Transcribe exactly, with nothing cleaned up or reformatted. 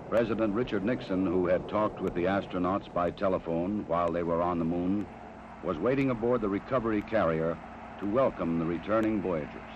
President Richard Nixon, who had talked with the astronauts by telephone while they were on the moon, was waiting aboard the recovery carrier to welcome the returning voyagers.